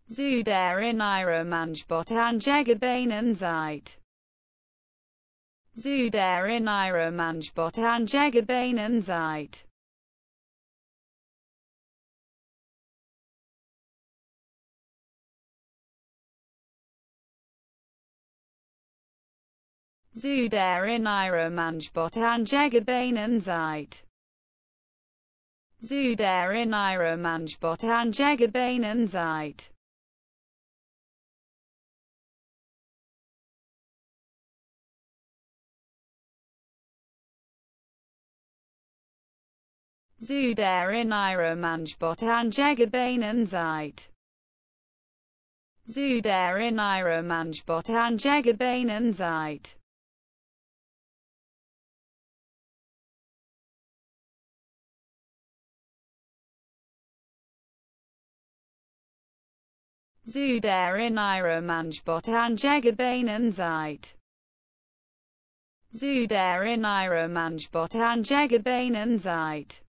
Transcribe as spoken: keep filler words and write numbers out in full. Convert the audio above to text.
Zu der Ernährung Angebot angegebenen Zeit. Zu der Ernährung Angebot angegebenen Zeit. Zu der Ernährung Angebot angegebenen Zeit. Zu der Ernährung Angebot angegebenen Zeit. Zu der Ernährung Angebot angegebenen Zeit. Zu der Ernährung Angebot angegebenen Zeit. Zu der Ernährung Angebot angegebenen Zeit. Zu der Ernährung Angebot angegebenen Zeit.